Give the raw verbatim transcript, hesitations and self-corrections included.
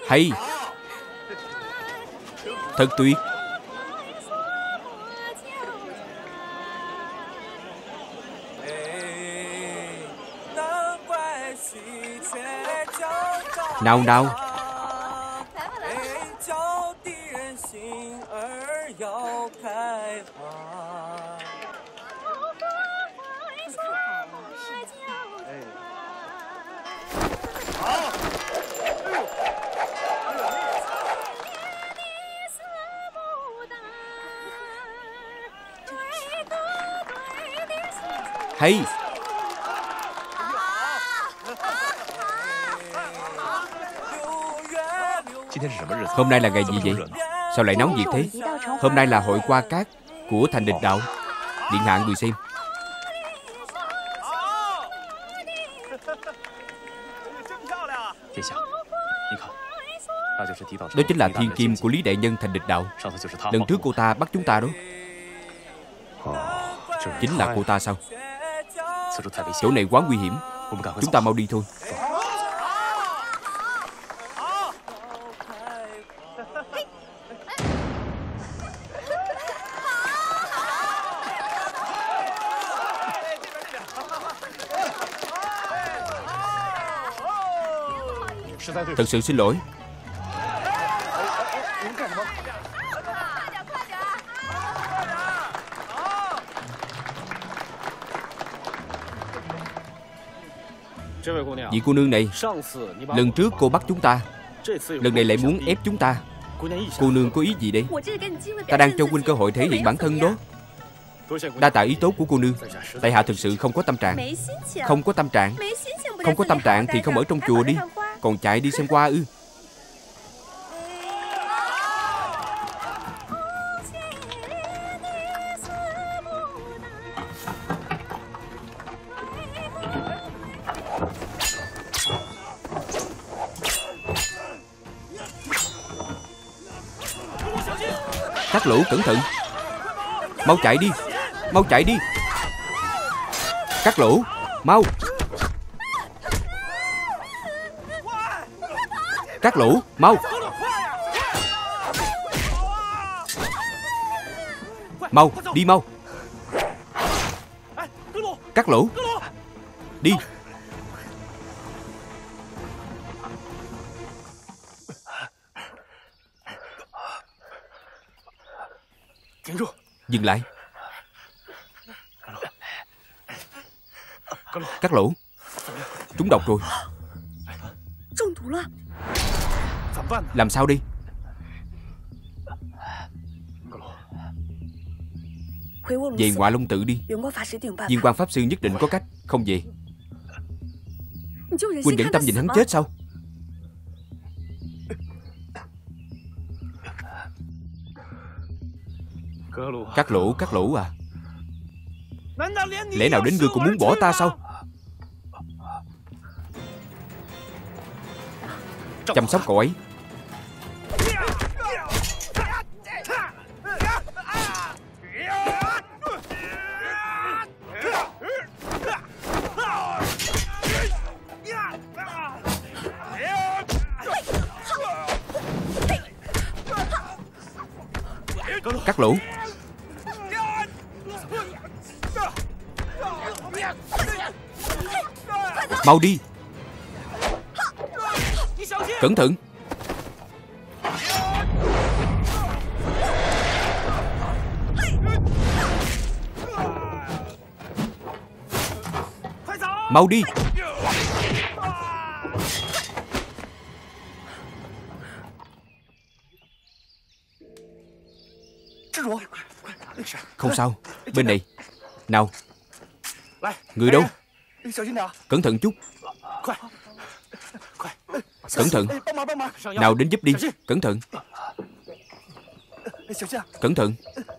Hay. Thật tuyệt. Nào nào. Hay. Hôm nay là ngày gì vậy? Sao lại nóng nhiệt thế? Hôm nay là hội qua cát của thành địch đạo. Điện hạ người xem. Đó chính là thiên kim của Lý đại nhân thành địch đạo. Lần trước cô ta bắt chúng ta đó. Chính là cô ta sao? Chỗ này quá nguy hiểm. Chúng ta mau đi thôi. Thật sự xin lỗi. Vị cô nương này, lần trước cô bắt chúng ta, lần này lại muốn ép chúng ta. Cô nương có ý gì đây? Ta đang cho huynh cơ hội thể hiện bản thân đó. Đa tạ ý tốt của cô nương. Tại hạ thực sự không có tâm trạng. Không có tâm trạng. Không có tâm trạng thì không ở trong chùa đi. Còn chạy đi xem qua ư? Các lũ cẩn thận. Mau chạy đi. Mau chạy đi. Các lũ, mau. Các lũ, mau. Mau, đi mau. Các lũ, đi. Dừng lại. Các lũ, trúng độc rồi. Làm sao đi? Về Ngọa Long tự đi. Viên Quang pháp sư nhất định có cách. Không về. Huynh nhẫn tâm nhìn hắn chết sao? Các lũ, các lũ à, lẽ nào đến ngươi cũng muốn bỏ ta sao? Chăm sóc cậu ấy. Các lũ, mau đi. Cẩn thận. Mau đi. Không sao. Bên này. Nào. Người đâu? Cẩn thận chút. Cẩn thận. Nào đến giúp đi. Cẩn thận. Cẩn thận.